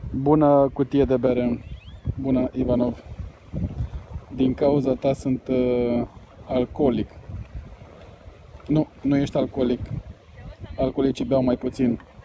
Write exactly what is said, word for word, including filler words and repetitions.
Bună cutie de bere. Bună, Ivanov. Din cauza ta sunt uh, alcoolic. Nu, nu ești alcoolic. Alcoolicii beau mai puțin.